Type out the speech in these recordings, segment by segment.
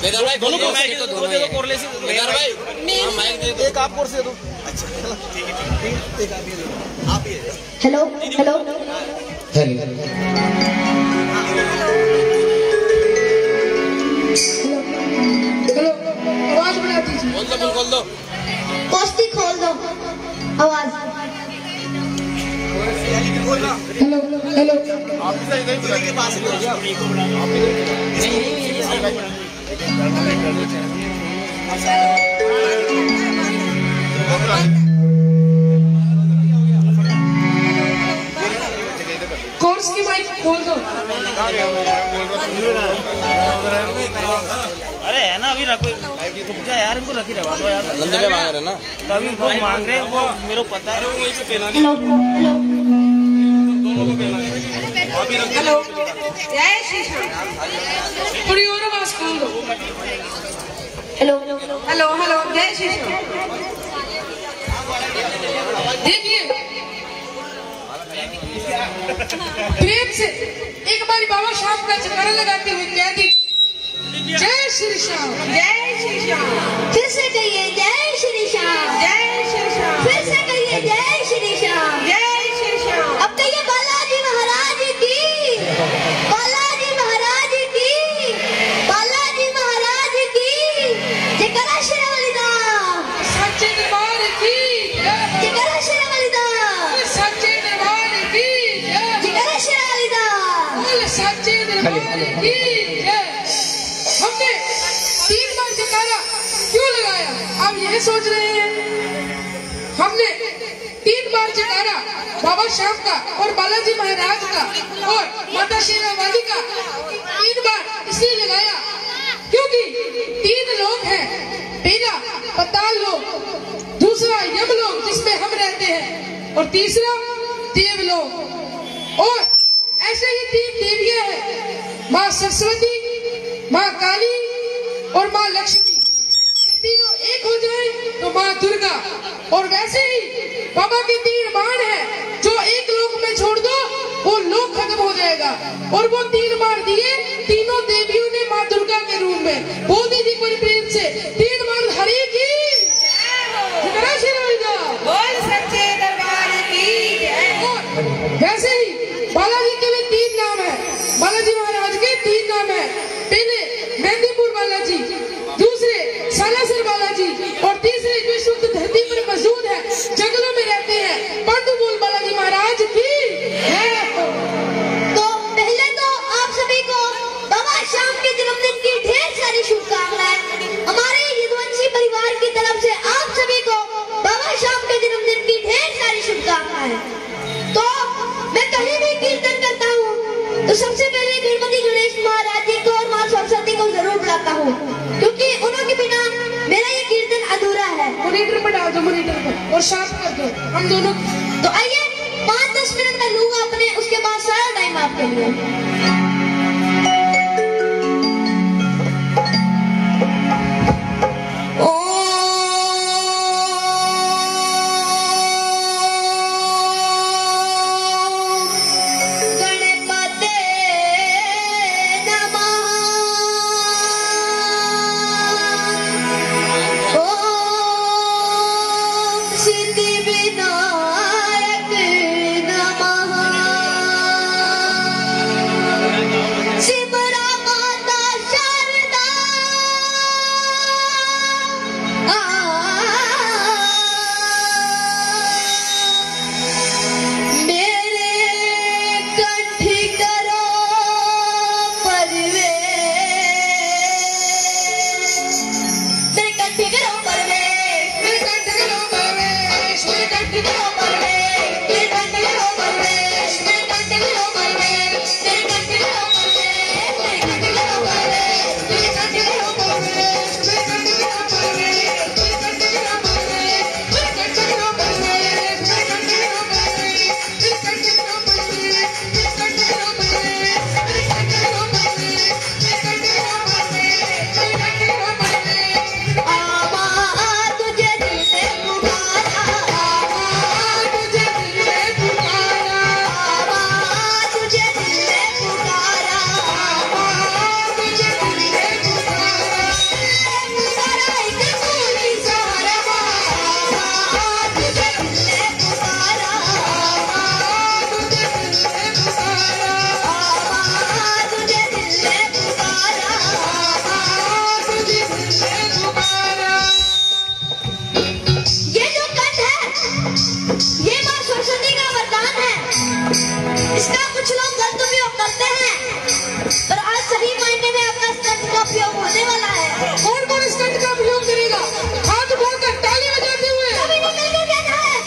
मेरा भाई दोनों को माइक तो दोनों दे दो, कोरले से मेरा भाई माइक दे दो, एक आप कोर से दो। अच्छा ठीक है, एक आप ये दो, आप ये। हेलो हेलो हेलो हेलो, आवाज बढ़ा दीजिए। खोल दो पोस्टी खोल दो, आवाज। हेलो हेलो, आप भी सही नहीं के पास हो गया, कोर्स की माइक खोल दो। अरे है ना, अभी रखो क्या यार, इनको रखी रखो यार। नंदे में मांग रहे ना, अभी वो मांग रहे हैं, वो मेरे को पता है। हेलो हेलो, जय श्री राम। थोड़ी और आवाज खोल दो। हेलो हेलो हेलो, जय श्री राम। देखिए प्रेम से एक बार बाबा शाम का जयकारा लगाते हुए कह दी, जय श्री श्याम, जय श्री श्याम। फिर से कहिए जय श्री श्याम, जय श्री श्याम। फिर से कहिए जय श्री श्याम, जय श्री श्याम। अब कहिए बालाजी महाराज की, बालाजी महाराज की, बालाजी महाराज की। जयकारा शेरावाली दा, सच्चे दरबार की जयकारा शेरावाली दा, सच्चे दरबार की जयकारा शेरावाली दा, सच्चे दरबार की। हमने 3 बार जयकारा क्यों लगाया, आप यह सोच रहे हैं? हमने 3 बार जयकारा बाबा श्याम का और बालाजी महाराज का और माता शेरावाली का 3 बार इसलिए लगाया क्योंकि 3 लोग हैं। पहला पताल लोग, दूसरा यम लोग जिसमें हम रहते हैं, और तीसरा देव लोग। और ऐसे ही 3 देवियां हैं, माँ सरस्वती, माँ काली और माँ लक्ष्मी। तीनों एक हो जाए तो माँ दुर्गा। और वैसे ही बाबा के 3 बाण हैं, जो एक लोक में छोड़ दो वो लोक खत्म हो जाएगा। और वो 3 बार दिए तीनों देवियों ने माँ दुर्गा के रूप में। बोल दीजिए कोई प्रेम से, 3 बार हरि की बोल, सच्चे दरबार की। और वैसे ही बालाजी के भी 3 नाम है, बालाजी महाराज के 3 नाम है। पहले मेहंदीपुर बालाजी, दूसरे सालासर बालाजी, और तीसरे जो शुद्ध धरती पर मौजूद है, जंगलों में रहते हैं। पंडू बोल बालाजी महाराज की है। तो पहले तो आप सभी को बाबा श्याम के जन्मदिन की ढेर सारी शुभकामनाएं। हमारे यदुवंशी परिवार की तरफ से आप सभी को बाबा श्याम के जन्मदिन की ढेर सारी शुभकामनाएं। तो मैं कहीं भी कीर्तन करता हूँ तो सबसे पहले गणपति गणेश महाराज जी को और माँ सरस्वती को जरूर बुलाता हूँ, क्योंकि उनके बिना मेरा ये कीर्तन अधूरा है। मॉनिटर पर डाल दो, मॉनिटर पर, और शार्प कर दो हम दोनों। तो आइए 5-10 मिनट में लूंगा अपने, उसके बाद सारा टाइम आपके लिए। सिद्धि विनायक नमः। इसका कुछ लोग गलत उपयोग करते हैं, पर आज सही मायने में आपका स्टंट का उपयोग होने वाला है। कौन कौन स्टंट का उपयोग करेगा? हाथ उठाकर ताली बजाते हुए सभी ने मिलकर कहना है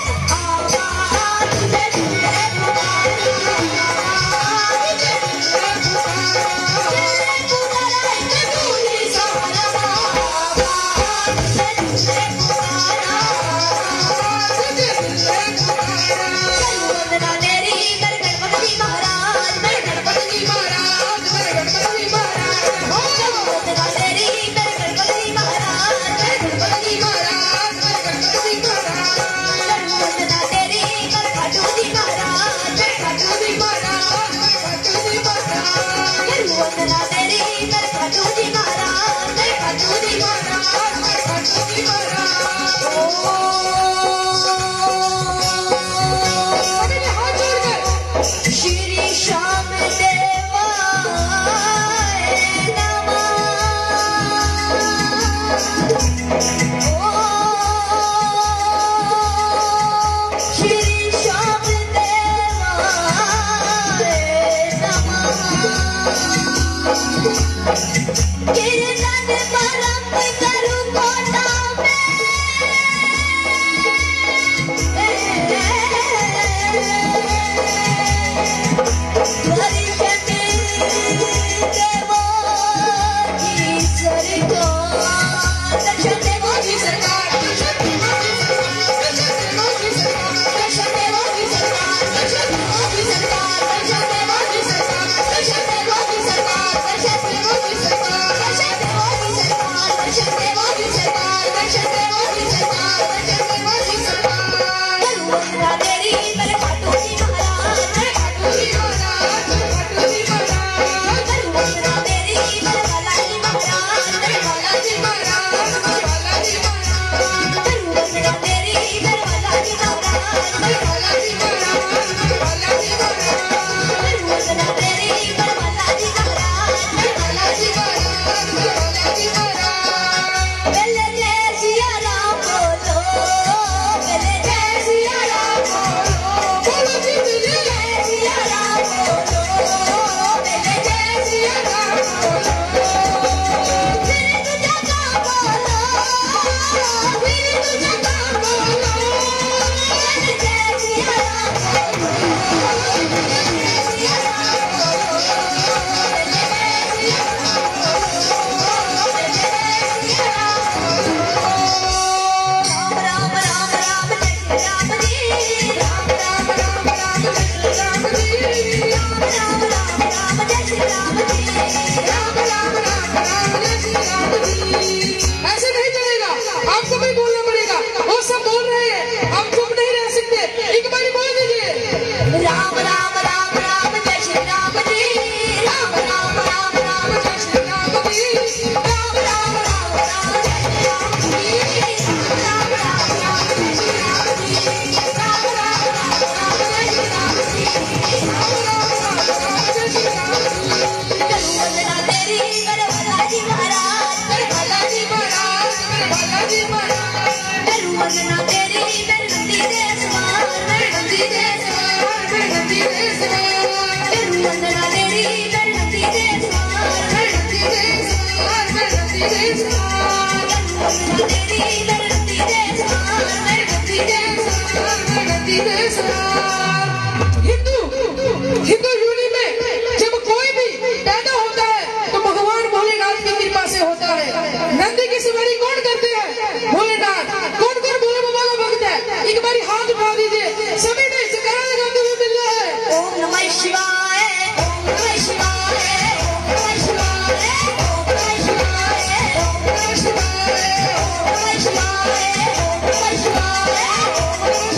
हिंदू यूनि में जब कोई भी पैदा होता है तो भगवान भोलेनाथ की कृपा से होता है। नंदी की सवारी कौन करते हैं? भोलेनाथ। कौन कौन भोले बाबा का भक्त है? एक बारी हाथ उठा दीजिए, सभी ने जयकारा लगाते हुए मिल रहा है। ओम नमः शिवाय, ओम नमः शिवाय, ओम नमः शिवाय, ओम नमः शिवाय, ओम नमः शिवाय, ओम नमः शिवाय, ओम नमः शिवाय, ओम नमः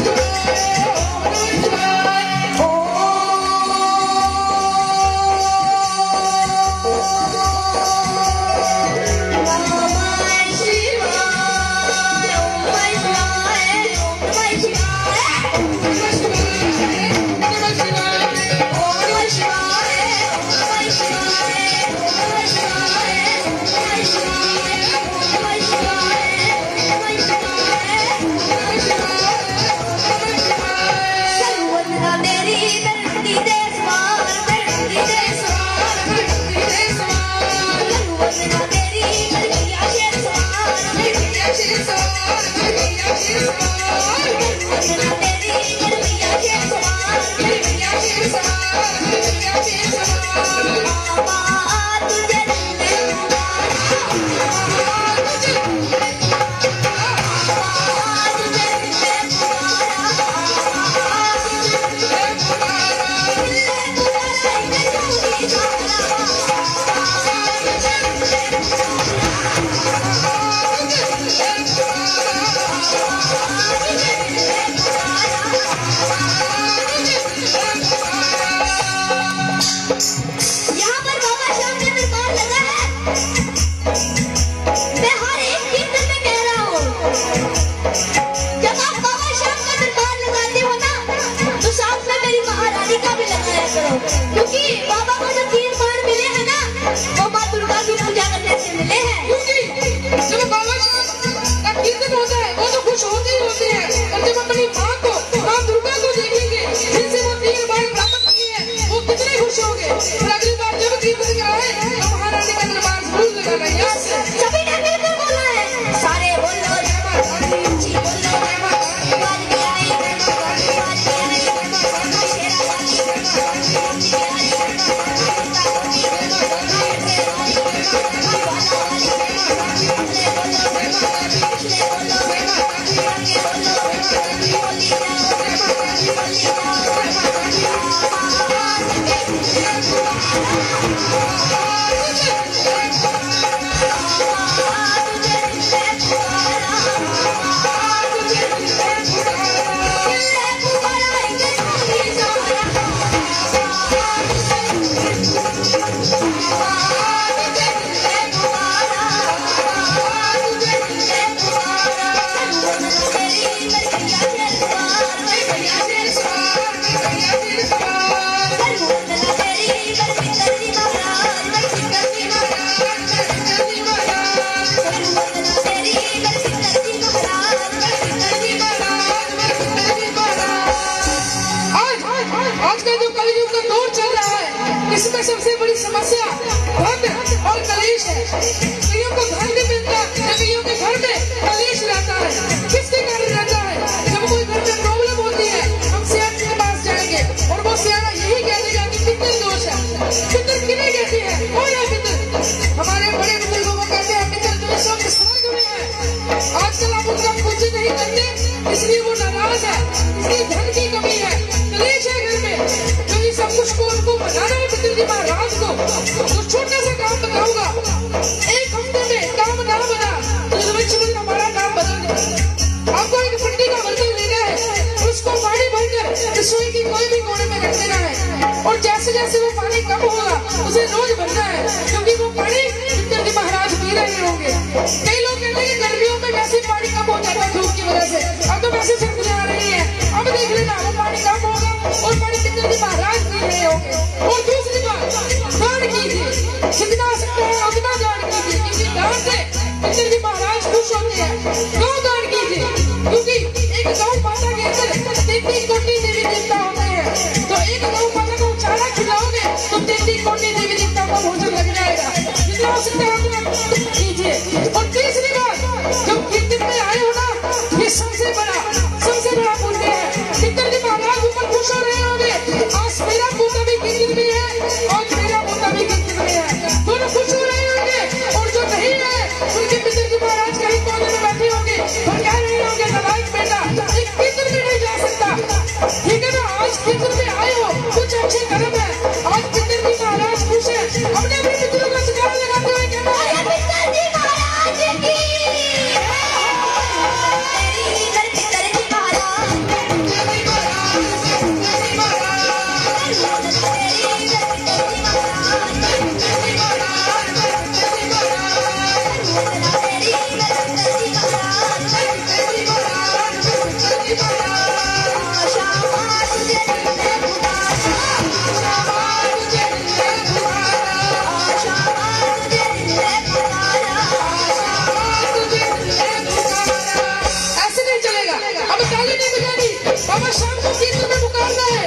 शिवाय, ओम सबसे बड़ी समस्या धन और कलेश है। कईयों को धन नहीं मिलता, कईयों के घर में कलेश रहता है। किसके कारण रहता है? जब कोई घर में प्रॉब्लम होती है, हम सियान के पास जाएंगे और वो सियाना यही कह देगा कि पितृ दोष है। पितृ किन्हें कहते हैं? कौन है पितृ? हमारे बड़े बुजुर्गों को कहते हैं पितृ जो इस वक्त स्वर्ग में है। आजकल आप उनका पूजन नहीं करते, इसलिए वो नाराज है, इसलिए धन की कमी है, कलेश है घर में। क्योंकि सब कुछ को उनको बनाना है पितृ जी महाराज को। तो छोटा सा काम बताऊंगा, एक हफ्ते में काम ना बना तो हमारा काम बदल दे। आपको एक मिट्टी का बर्तन लेना है, उसको पानी भरकर रसोई की कोई भी कोने में रख देना है और जैसे जैसे वो पानी कम होगा उसे रोज भरना है, क्योंकि वो पानी पितृ जी महाराज पी रहे होंगे। कई लोग कहते हैं कि गर्मियों में वैसे पानी कम हो जाता है धूप की वजह से, अब तो वैसे सर्दियां आ रही है, अब देख लेना वो पानी कम होगा और पानी पितृ जी महाराज पी रहे होंगे। और दूसरी बात, दान कीजिए, जितना सकते हैं उतना दान कीजिए, क्योंकि दान से पितृ जी महाराज खुश होते हैं। गौ दान कीजिए, क्योंकि एक गौ माता के अंदर 33 कोटि देवी देवता होते हैं। तो एक गौ माता को चारा खिलाओगे तो 33 कोटि देवी देवता को भोजन लग जाएगा। जितना हो सकता है उतना कीजिए। और तीसरी बात, जब कीर्तन में आए हो ना, ये सबसे बड़ा पुण्य है। पितृ जी महाराज ऊपर खुश हो रहे होंगे, आज मेरा पोता भी कीर्तन में है और मेरा पोता भी कीर्तन में है, दोनों खुश हो रहे होंगे। और जो नहीं है उनके पितृ जी महाराज कहीं कोने में बैठे होंगे और कह रहे होंगे नालायक बेटा एक कीर्तन में नहीं जा सकता। ठीक है ना, आज कीर्तन में आए हो, कुछ अच्छे कर्म है, आज पितृ जी महाराज खुश है। अपने अपने पितरों का जयकारा लगाते हुए कहना है पितृ जी महाराज की बाबा शाम को कीर्तन में पुकारना है।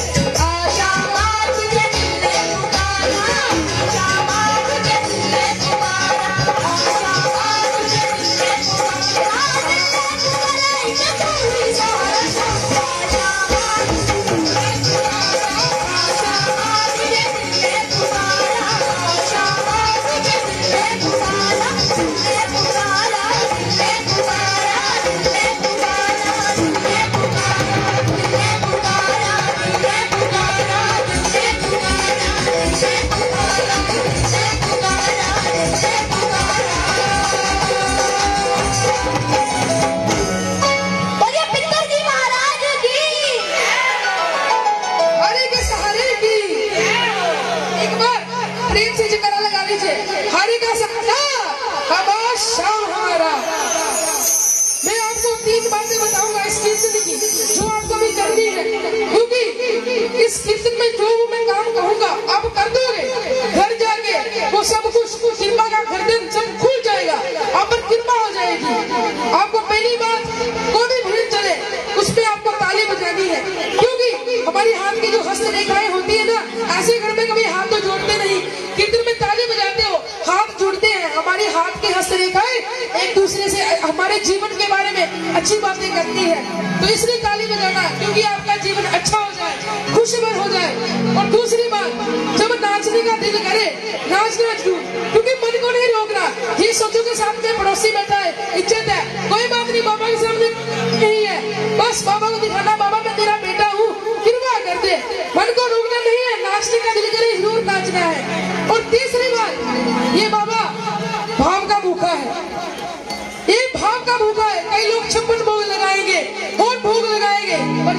हरि का सत्ता हमारा शाम हमारा। मैं आपको 3 बातें बताऊंगा इस कीर्तन की, जो आपको भी करनी है, क्योंकि इस कीर्तन में जो मैं काम कहूंगा आप कर दोगे, घर जाके वो सब कुछ कृपा का गर्दन सब खुल जाएगा, आप पर कृपा हो जाएगी। आपको पहली बात, कोई भी भजन चले उसमें आपको ताली बजानी है, क्योंकि हमारी हाथ की जो हस्तरेखाएं होती है ना, ऐसे घर में कभी हाथ तो जोड़ते नहीं, कीर्तन में ताली बजाते हो हाथ जुड़ते हैं। हमारी हाथ की हस्तरेखाएं एक दूसरे से हमारे जीवन के बारे में अच्छी बातें करती है, तो इसलिए ताली बजाना, क्योंकि आपका जीवन अच्छा हो जाए, खुशमय हो जाए। और दूसरी बात, जब नाचने का दिल करे नाचना जरूर, क्योंकि मन को नहीं रोकना। ये सोचो के साथ में पड़ोसी बैठा है, इज्जत है, कोई बात नहीं, बाबा के सामने नहीं है, बस बाबा को दिखाना, बाबा मैं तेरा बेटा हूँ, कृपा कर दे। मन को रोकना नहीं है, नाचने का दिल करे जरूर नाचना है।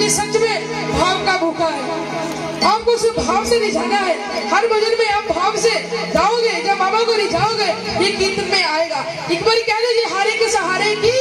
कि सच में भाव का भूखा है। आपको सिर्फ भाव से रिझाना है। हर भजन में आप भाव से गाओगे, जब बाबा को रिझाओगे ये कीर्तन में आएगा। एक बार कह दीजिए हारे के सहारे की।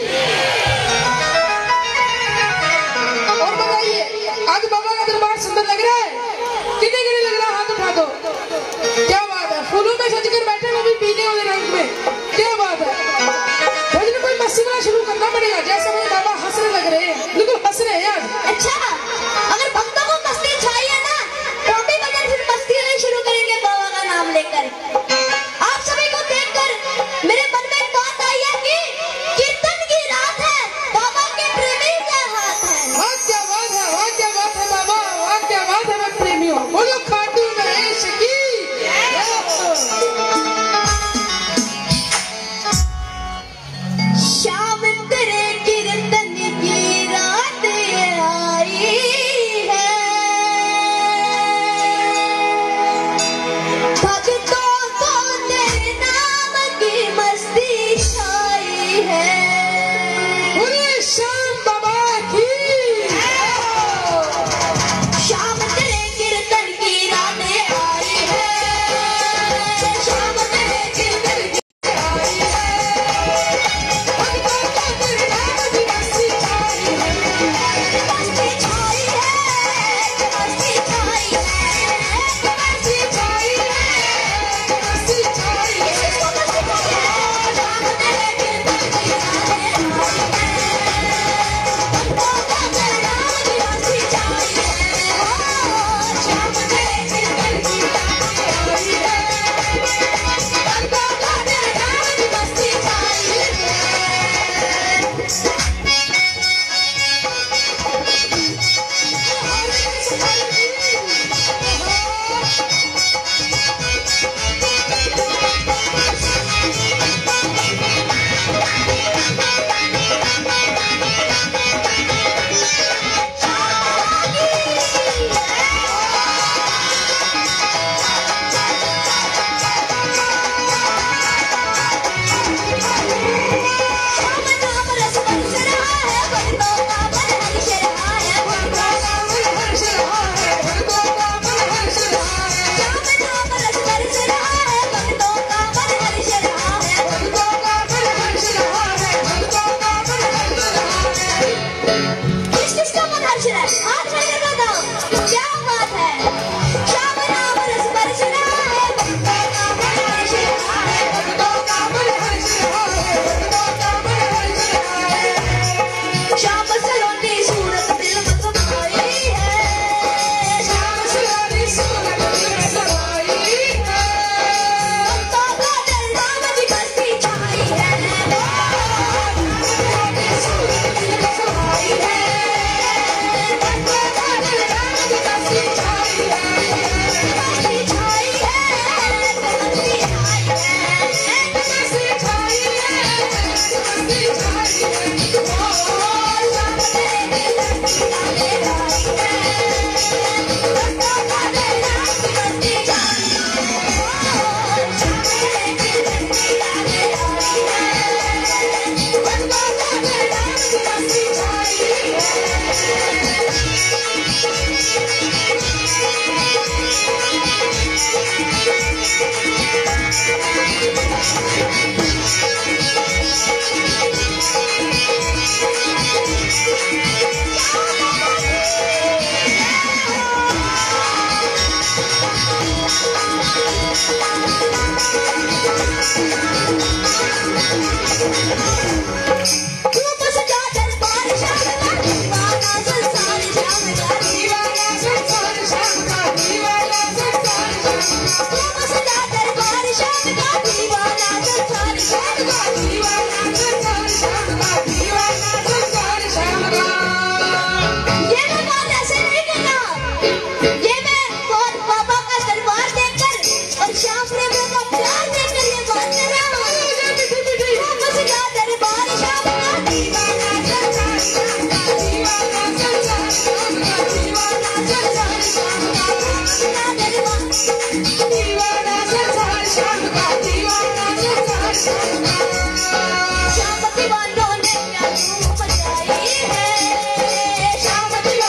और बताइए आज बाबा का दरबार सुंदर लग रहा है? कितने के लिए लग रहा है? हाथ उठा दो। क्या बात है, फूलों में सज कर बैठे वो भी पीले वाले रंग में। क्या बात है, भजन कोई मस्ती वाला शुरू करना पड़ेगा। जैसे वो बाबा हंसने लग रहे हैं, बिल्कुल हंस रहे हैं आज। अच्छा, अगर भक्तों को मस्ती चाहिए ना तो हम भी भजन फिर मस्ती वाले शुरू करेंगे बाबा का नाम लेकर। आप सभी को देखकर मेरे मन में एक बात आई है कि कीर्तन की रात है, बाबा के प्रेमी का हाथ है। वाह क्या बात है, वाह क्या बात है बाबा, वाह क्या बात है मेरे प्रेमियों। बोलो खाटू महेश की। शाम तेरे कीर्तन की रात आई है, भक्तों को तेरे नाम की मस्ती छाई है। बोले श्याम बाबा की। शाम तेरे कीर्तन की रात आई है, शाम तेरे कीर्तन की आई है, भक्तों को तेरे नाम की मस्ती छाई है। मस्ती छाई है, मस्ती छाई है, मस्ती छाई है, मस्ती छाई है। इसको मस्ती छाई है। शाम तेरे कीर्तन की रात आई है, भक्तों को तेरे नाम की मस्ती छाई है। शाम तेरे कीर्तन की रात आई है, भक्तों को तेरे नाम की मस्ती छाई है। शाम नाम रस बरस रहा है, भक्तों का मन हर्ष रहा है, भक्तों का मन हर्ष रहा है, भक्तों का मन हर्ष रहा है। शाम नाम रस बरस रहा है, भक्तों का मन हर्ष रहा है, भक्तों का मन हर्ष रहा है, भक्तों का मन हर्ष रहा है। किसका मन हर्ष रहा है? हाथ खड़े कर दो। क्या बात है। शाम नाम रस बरस रहा है, भक्तों का मन हर्ष रहा है, भक्तों का मन हर्ष रहा है, भक्तों का मन हर्ष रहा है। शाम सलोनी सूरत दिल में समाई है, शाम सलोनी सूरत दिल में समाई है, भक्तों को तेरे नाम की मस्ती छाई है। सलोनी सूरत दिल में समाई है, भक्तों को तेरे नाम की मस्ती छाई है। मस्ती छाई है, मस्ती छाई है, मस्ती छाई है, मस्ती छाई है। शाम तेरे कीर्तन की रात आई है, भक्तों को तेरे नाम की मस्ती छाई है। शाम तेरे कीर्तन की रात आई है, भक्तों को तेरे नाम की मस्ती छाई है। धूप सजा दरबार शाम का दीवाना संसार शाम का दीवाना संसार शाम का दीवाना संसार शाम का। धूप सजा दरबार शाम का दीवाना संसार शाम का दीवाना संसार शाम का दीवाना संसार शाम का। ये मैं बात ऐसे नहीं करना, ये मैं और बाबा का दरबार देखकर और श्याम प्रेमियों का प्यार देखकर ये बात कर रहा हूँ। धूप सजा दरबार शाम का दीवाना संसार शाम का दीवाना संसार शाम का दीवाना संसार शाम का। धूप सजा दरबार दीवाना संसार शाम का दीवाना संसार शाम का। शाम दीवानों ने क्या धूम मचाई है, शाम दीवानों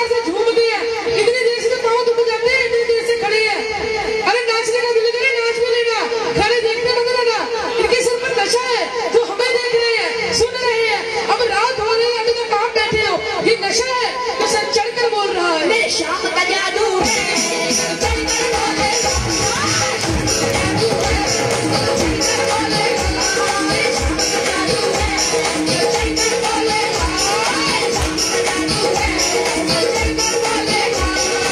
जोरदार से झूमती है, इतनी देर से तो पाँव टूट जाते हैं, इतनी देर से खड़ी है। अरे नाचने का दिल करे नाच भी लेना, खड़े देखने मत रहना। इनके सर पर नशा है जो हमें देख रहे हैं, सुन रहे हैं। अब रात हो रही है, अभी तक आप बैठे हो, ये नशा है तो सर चढ़कर बोल रहा है। मेरे शाम का जादू है, चढ़कर बोलेगा, जादू है, चढ़कर बोलेगा, मेरे शाम का जादू है, चढ़कर बोलेगा, शाम का जादू है, चढ़कर बोलेगा।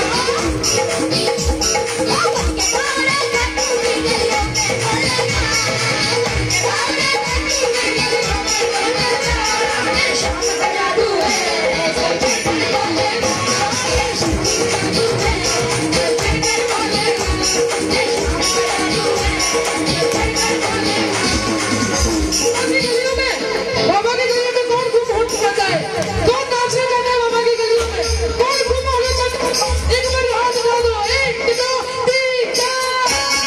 बाबा के बारे में तू भी गलियों में बोलेगा, बाबा के बारे में तू भी गलियों में बोलेगा, मेरे शाम का जादू है, चढ़कर बोलेगा, मेरे शाम का जादू है, चढ़कर बोलेगा, मेरे शाम का जादू है, चढ़कर बोलेगा। अपनी गलियों में, बाबा की गलियों में कौन घूम घूम जाता है, कौन नाचने जाता है बाबा की गलियों में, कौन घूम होने जाता है। एक बार हाथ उठा दो, 1 2 3 4।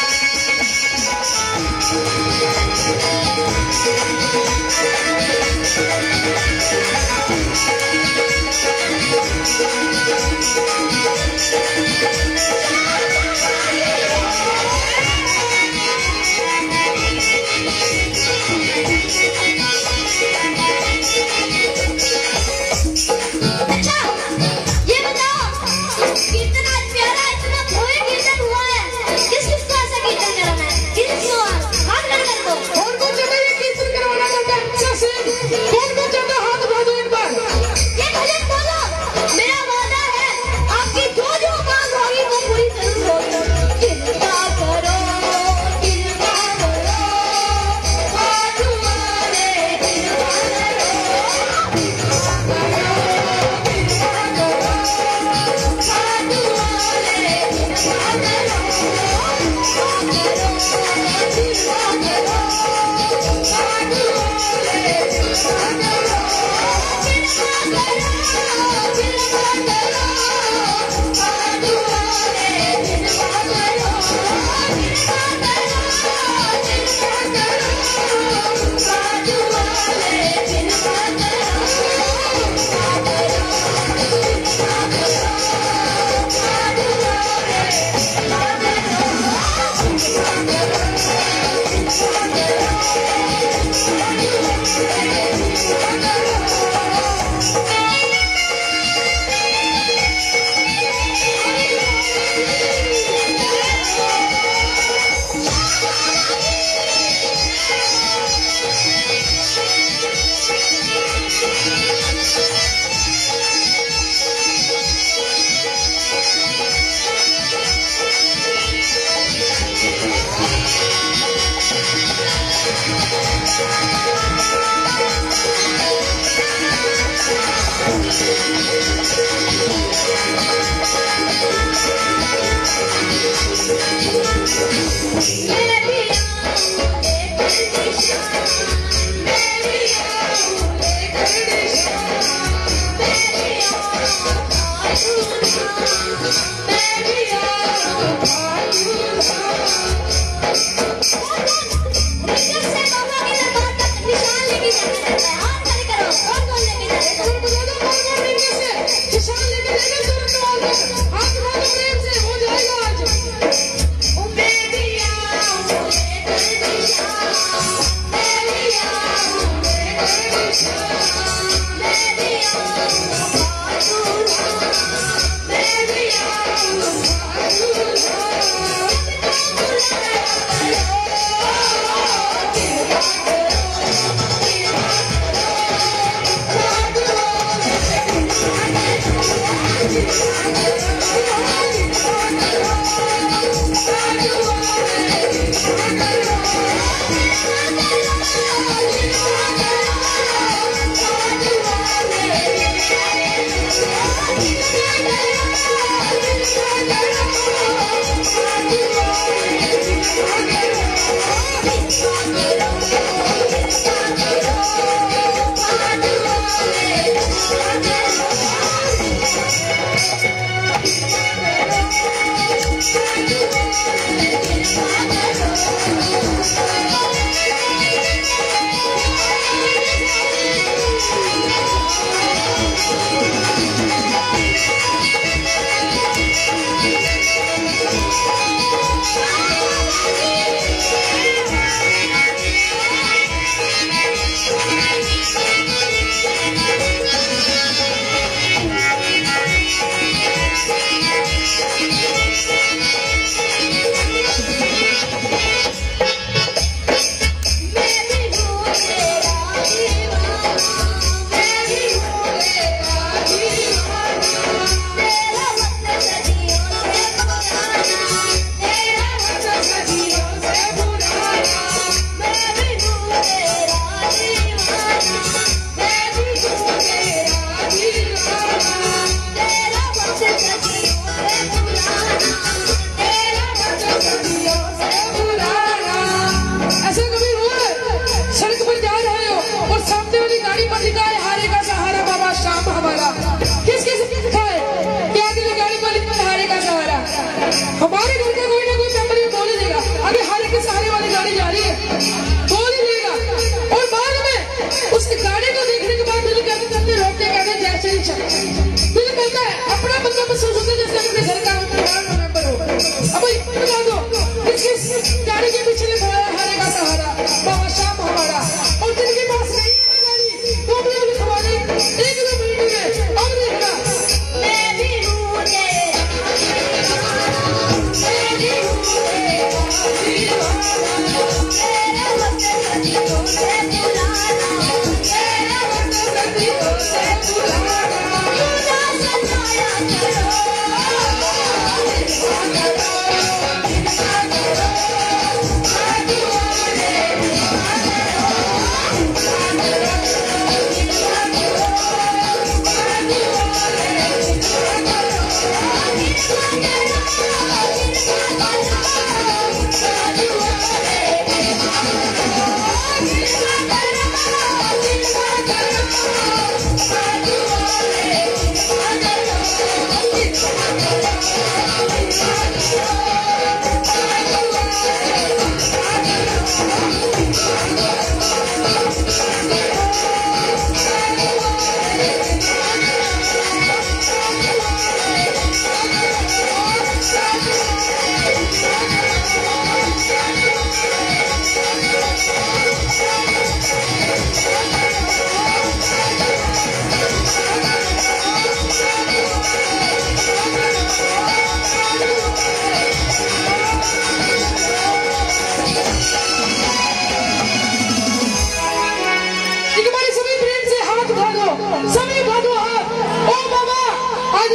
अच्छा, ये बताओ कितना प्यारा इतना भव्य कीर्तन हुआ है, किसको ऐसा कीर्तन कराना है, किसको हाथ लगा दो। कौन कौन चाहता है ये कीर्तन करवाना चाहता है अच्छा से, कौन कौन चाहता है हाथ उठा दो एक बार। ये भजन बोलो, मेरा वादा है आपकी जो जो मांग होगी वो पूरी जरूर होगी। कृपा करो, कृपा करो, साधु वाले कृपा करो, कृपा करो, कृपा करो, साधु वाले कृपा करो, कृपा करो, कृपा करो, साधु वाले कृपा करो,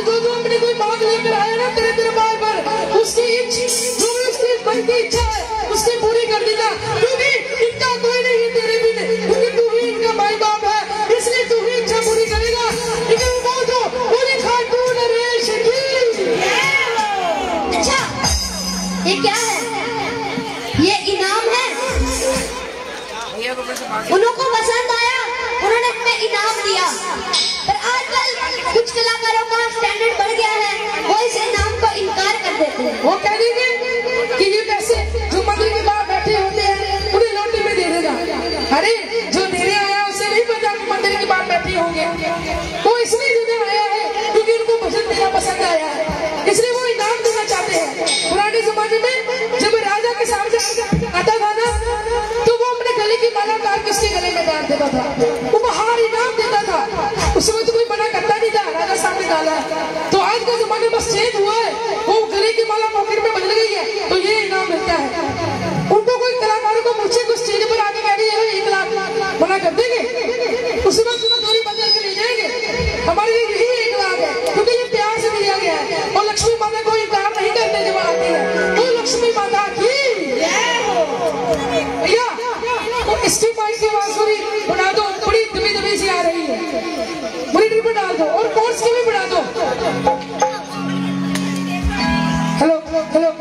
जो जो अपनी कोई मांग लेकर आया ना तेरे दरबार पर, उसकी उसकी मन की इच्छा है उसकी पूरी कर देना, क्योंकि इनका कोई नहीं है तेरे बिन, क्योंकि तू ही इनका माई बाप है, इसलिए तू ही इच्छा पूरी करेगा। लेकिन वो जो पूरी खाटू नरेश की। अच्छा ये क्या है? ये इनाम है। उनको पसंद आया, उन्होंने हमें इनाम दिया। पर आजकल कुछ कलाकारों का स्टैंडर्ड बढ़ गया है, वो इस इनाम को इनकार कर देते हैं। वो कह देंगे कि ये पैसे जो मंदिर के बाहर बैठे होते हैं उन्हें लौटे में दे देगा। अरे जो देने आया उसे नहीं पता कि मंदिर के बाहर बैठे होंगे, वो इसलिए देने आया है क्योंकि उनको भजन देना पसंद आया है, इसलिए वो इनाम देना चाहते हैं। पुराने जमाने में जब राजा के सामने आता था ना, तो वो अपने गले की माला डाल के उसके गले में डाल देता था, उपहार इनाम देता था। उस समय तो कोई मना करता नहीं था, राजा सामने डाला है। तो आज का जमाना बस चेंज हुआ है, वो गले की माला पॉकेट में बदल गई है, तो ये इनाम मिलता है। उनको कोई कलाकारों को पूछे कुछ स्टेज पर आके कह रही 1 लाख मना कर देंगे, उस वक्त थोड़ी बदल के ले जाएंगे। हमारे लिए यही 1 लाख है, क्योंकि ये प्यार से दिया गया है और लक्ष्मी माता को इनकार नहीं करते जब आते हैं। तो लक्ष्मी माता की भैया तो इसकी माई की बांसुरी बना दो, बड़ी दबी दबी सी आ रही है, बड़ी ट्रिप डाल दो और कोर्स की भी बढ़ा दो। हेलो हेलो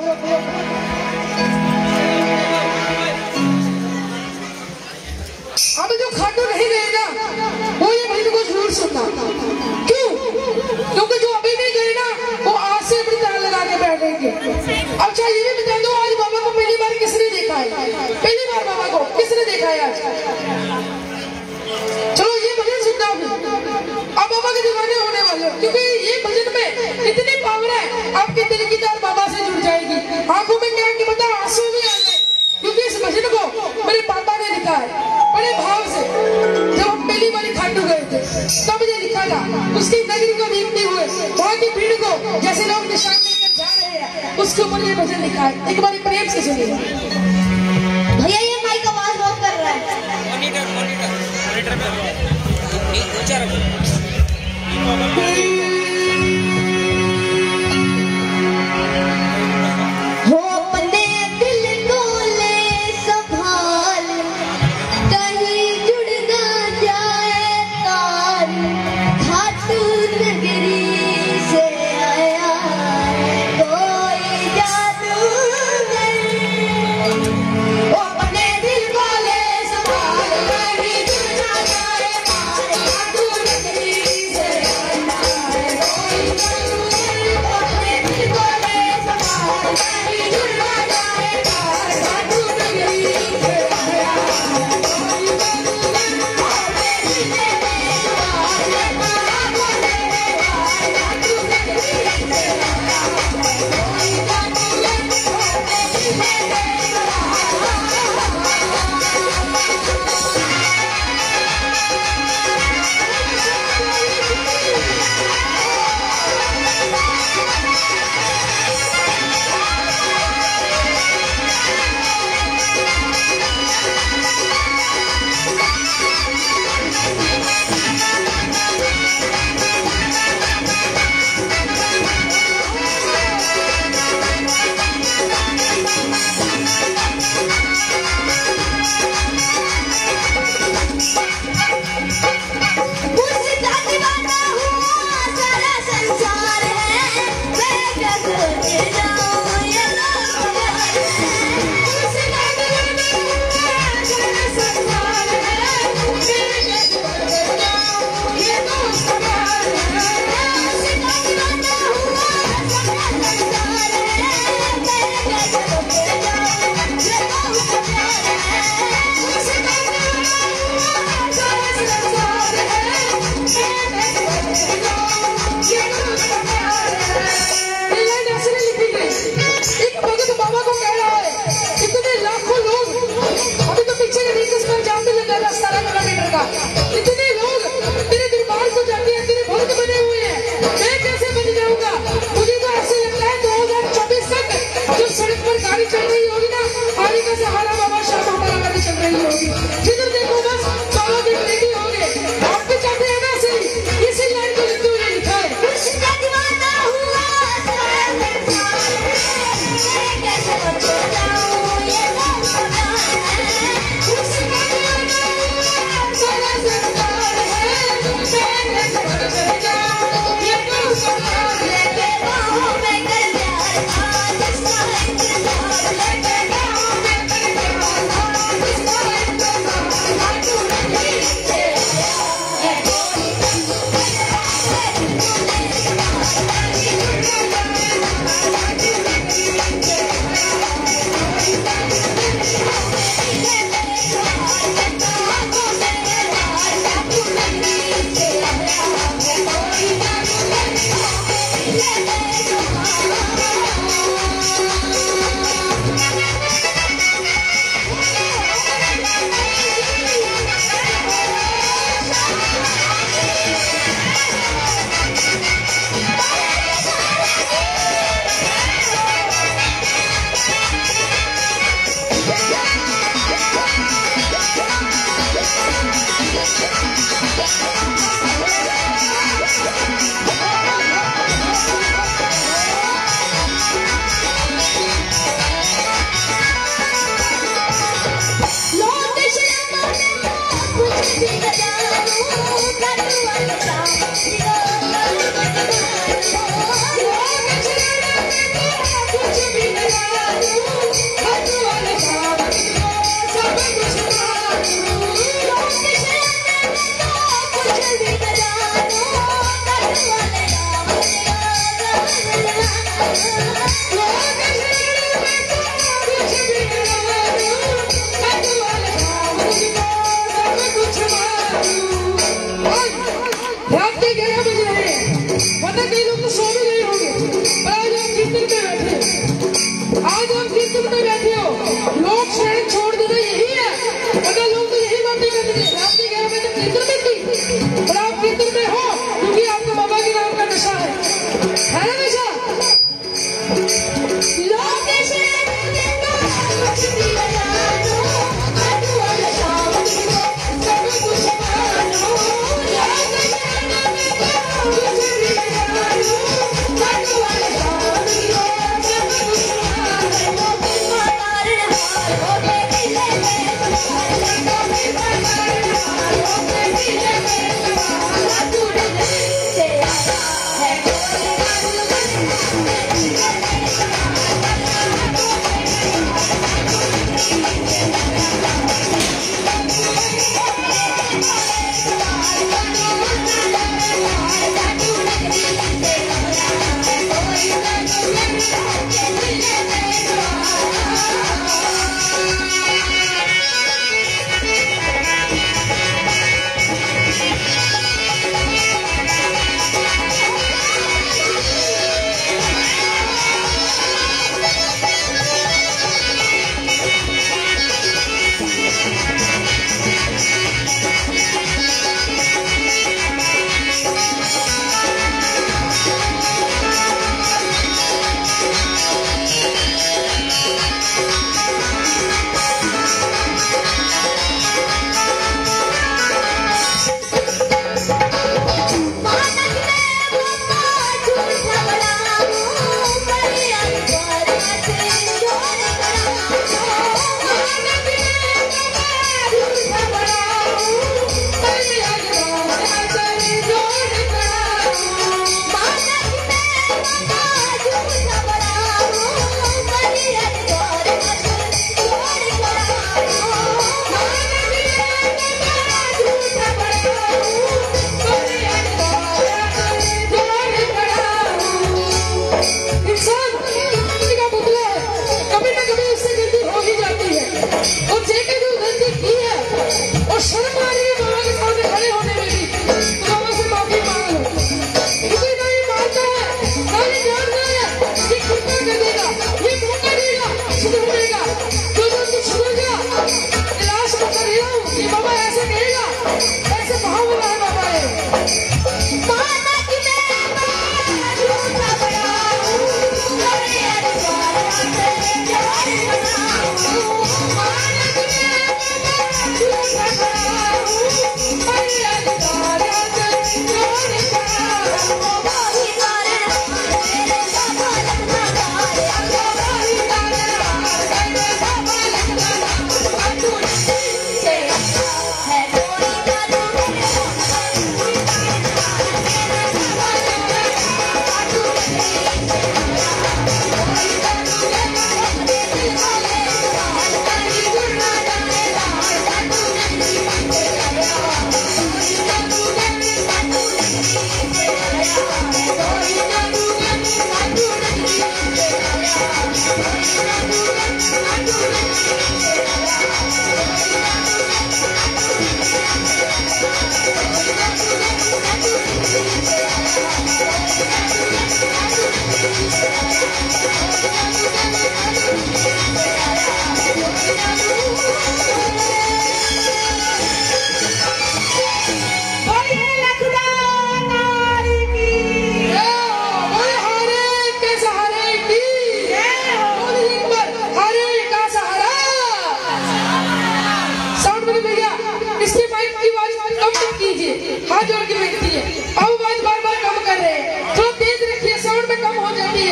अब जो खाटू नहीं गए ना, वो ये भजन को जरूर सुनना। क्यों? क्योंकि जो अभी नहीं गए ना, वो आज से अपनी ताल लगा के बैठेंगे। अच्छा ये भी बता दो, आज बाबा को पहली बार किसने देखा है? पहली बार बाबा को किसने देखा है आज? चलो ये भजन सुनना अब बाबा के दीवाने होने वाले हो, क्योंकि ये भजन में इतनी पावर है, आपके दिल की तार बाबा से जुड़ जाएगी। आंखों में क्या कि बता आंसू भी आ जाए, क्योंकि इस भजन को मेरे पापा ने लिखा है बड़े भाव से। जब हम पहली बार खाटू गए थे तब ये लिखा था, उसकी नगरी को देखते हुए वहाँ की भीड़ को जैसे लोग निशान लेकर जा रहे हैं, उसके ऊपर ये भजन लिखा है। एक बार प्रेम से सुनिए। भैया ये माइक आवाज बहुत कर रहा है। मॉनिटर में ऊंचा रखो। अपने दिल को ले संभाल, कहीं जुड़ ना जाए,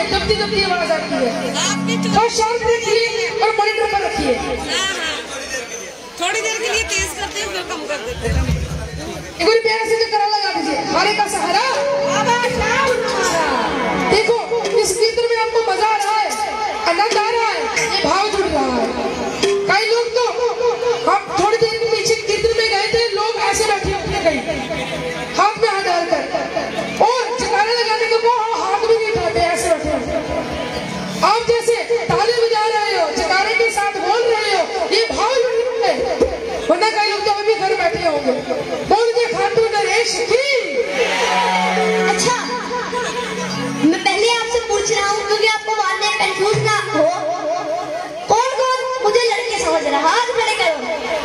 दबती दबती आवाज आती है। तो शांत रखिए और मॉनिटर पर रखिए। थोड़ी देर के लिए तेज करते हैं फिर कम कर देते हैं। एक बार प्यार से जयकारा लगा दीजिए, हरे का सहारा। देखो इस कीर्तन में आपको मजा आ रहा है, आनंद आ रहा है, ये भाव जुड़ रहा है। कई लोग तो हम थोड़ी देर पीछे कीर्तन में गए थे, लोग ऐसे बैठे होते कहीं हाथ में हाथ डालकर और जयकारा लगाने को वो हाथ भी नहीं उठाते, ऐसे बैठे होते। आप जैसे ताली बजा रहे हो, जयकारे के साथ बोल रहे हो, ये भाव जुड़ रहा है। वरना कई लोग तो अभी घर बैठे होंगे। बोल के खाटू नरेश की। अच्छा, मैं पहले आपसे पूछ रहा हूँ क्योंकि आपको बाद में कंफ्यूज ना हो, कौन कौन मुझे लड़के समझ रहा है? हाथ खड़े करो,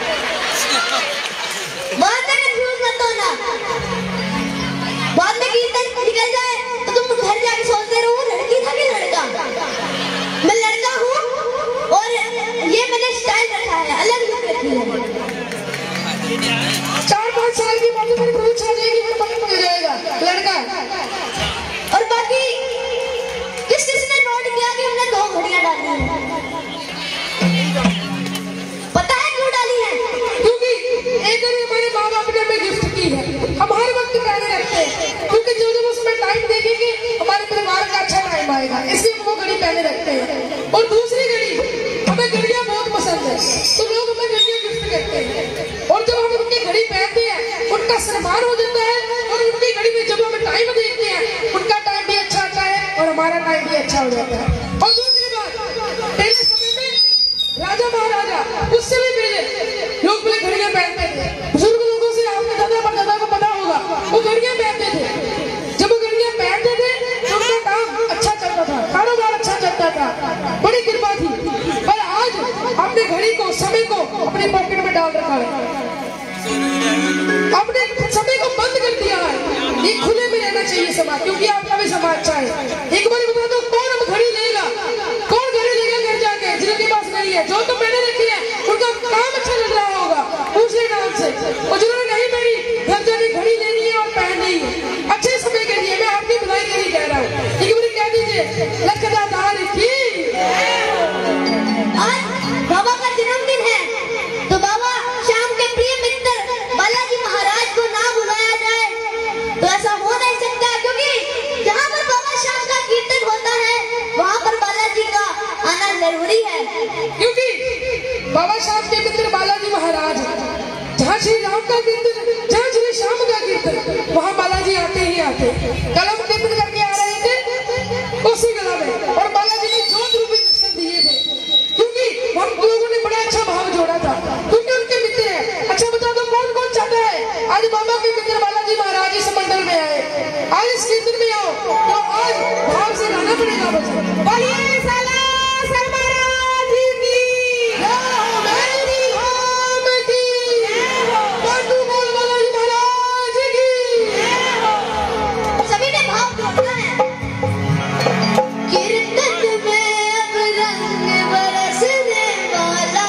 बाद में कंफ्यूज मत होना। बाद में कीर्तन निकल जाए तो तुम घर जाके सोचते रहो वो लड़की था कि लड़का। मैं लड़का हूँ और ये मैंने स्टाइल रखा है, अलग लुक रखी है। 4-5 साल की बात मेरी पूछ आ जाएगी, फिर पता चल जाएगा लड़का। और बाकी किसने नोट किया कि हमने 2 घड़ियां डाली हैं? पता है क्यों डाली है? क्योंकि एक घड़ी हमारे माँ बाप ने हमें गिफ्ट की है, हम हर वक्त पहने रखते हैं, क्योंकि जो जब उसमें टाइम देखेंगे हमारे परिवार का अच्छा टाइम आएगा, इसलिए हम वो घड़ी पहने रखते हैं। और दूसरी घड़ी, हमें घड़ियां बहुत पसंद है तो लोग हमें घड़ियां गिफ्ट करते हैं, और जब हम उनकी घड़ी पहनते हैं उनका सम्मान हो जाता है, और उनकी घड़ी में जब हम टाइम देखते हैं उनका टाइम भी अच्छा आता है और हमारा टाइम भी अच्छा हो जाता है। और दूसरी बात, पहले समय में राजा महाराजा, उससे भी पहले लोग पहले घड़ियां पहनते थे। बुजुर्ग लोगों से आपके दादा परदादा को पता होगा, वो घड़ियां पहनते थे। जब वो घड़ियां पहनते थे तो उनका काम अच्छा चलता था, कारोबार अच्छा चलता था, बड़ी कृपा थी। पर आज आपने घड़ी को, समय को अपनी पॉकेट में डाल रखा है, आपने समय को बंद कर दिया है। ये खुले में रहना चाहिए समाज, क्योंकि आपका भी समाज अच्छा है। एक बार बता दो, कौन अब घड़ी लेगा? कौन घड़ी लेगा घर जाके जिनके पास नहीं है? जो तो पहने रखी है उनका काम अच्छा लग रहा होगा, पूछने नाम से। और जिन्होंने नहीं पहनी, घर जाके घड़ी लेनी है और पहननी है अच्छे समय के लिए। मैं आपकी भलाई के लिए कह रहा हूँ। एक बार कह दीजिए लखदादार की। आज बाबा का जन्मदिन है तो बाबा शाम के प्रिय मित्र बालाजी महाराज को ना बुलाया जाए तो ऐसा हो नहीं सकता, क्योंकि जहाँ पर बाबा शाम का कीर्तन होता है वहाँ पर बालाजी का आना जरूरी है। क्योंकि बाबा साहब के मित्र बालाजी महाराज, जहाँ श्री राम का कीर्तन, जहाँ श्री श्याम का कीर्तन, वहाँ बालाजी आते ही आते। कल हम कीर्तन करके आ रहे थे उसी कला में, और बालाजी ने ज्योत रूपी दर्शन दिए थे, क्योंकि हम लोगों ने बड़ा अच्छा भाव जोड़ा था, क्योंकि उनके मित्र है। अच्छा बता दो, कौन कौन चाहता है आज बाबा के मित्र बालाजी महाराज इस मंडल में आए, आज इस कीर्तन में आओ, तो आज भाव से गाना पड़ेगा भजन। बोलिए साला सरमराज की मेरी धाम की, बाटू बोल बालाजी महाराज की। सभी ने भाव जोड़ना है। कीर्तन में अब रंग बरसने वाला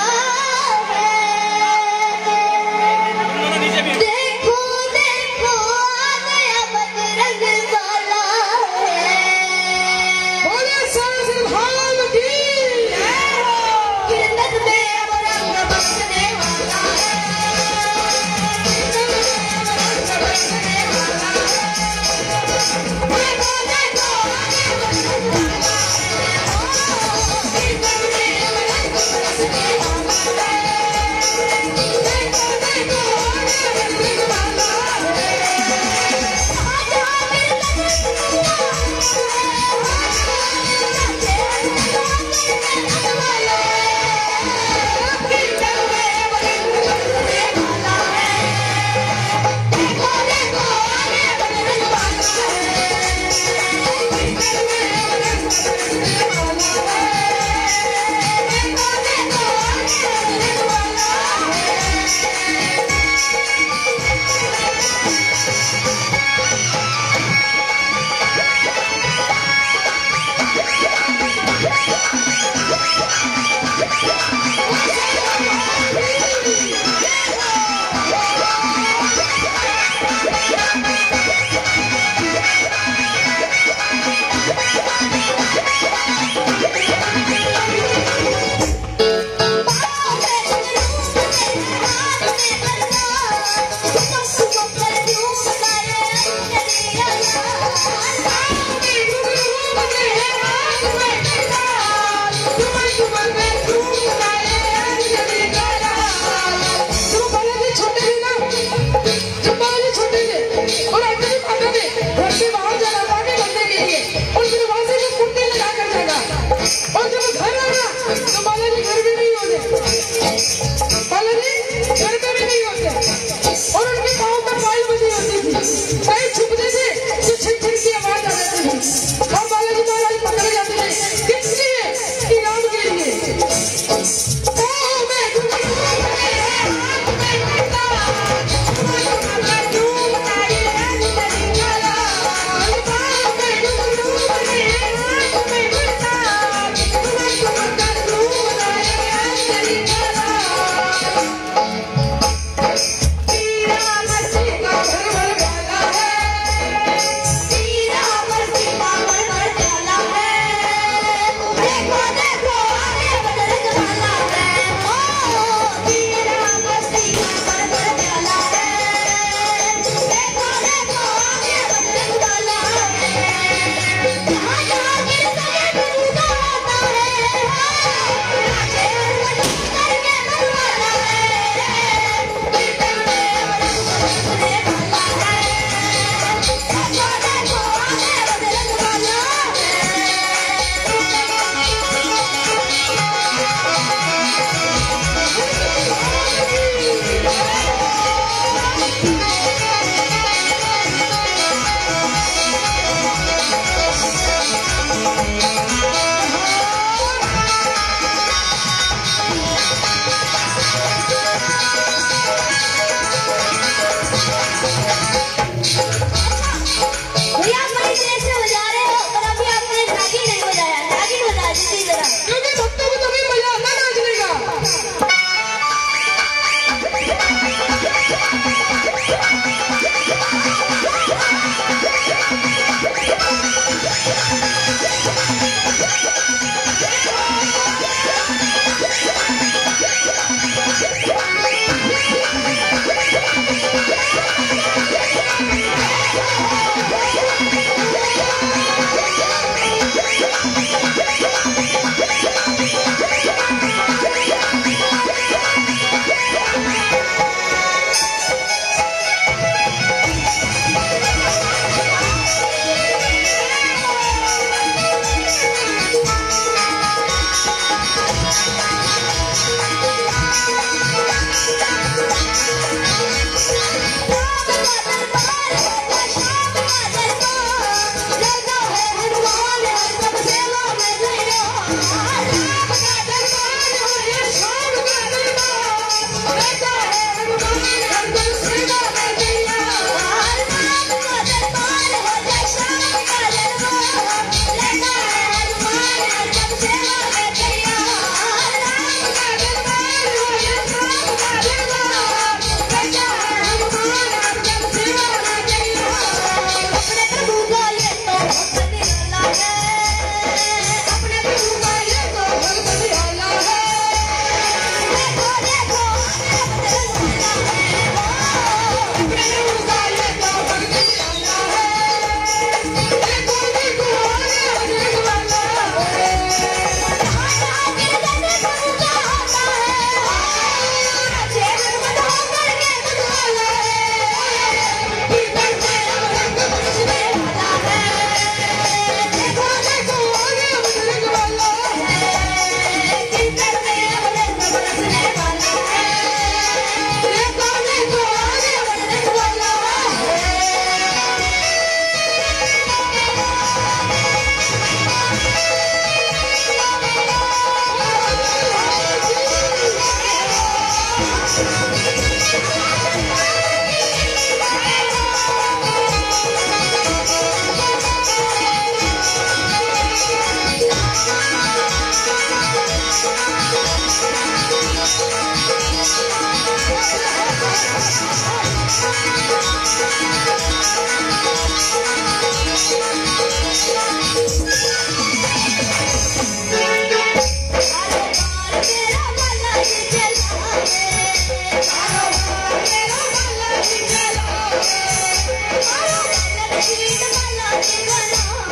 है, देखो देखो आ गया बजरंग वाला है। बोले साला धाम की। कीर्तन में अब रंग बरसने वाला है, कीर्तन में अब रंग बरसने वाला है। देखो देखो आ गया बजरंग वाला है, कीर्तन में अब रंग बरसने वाला है। देखो देखो आ गया बजरंग वाला है। आज कीर्तन और उनके पाँव पर पायल बंधी होती थी, कहीं छुपते थे तो छिन छिन की आवाज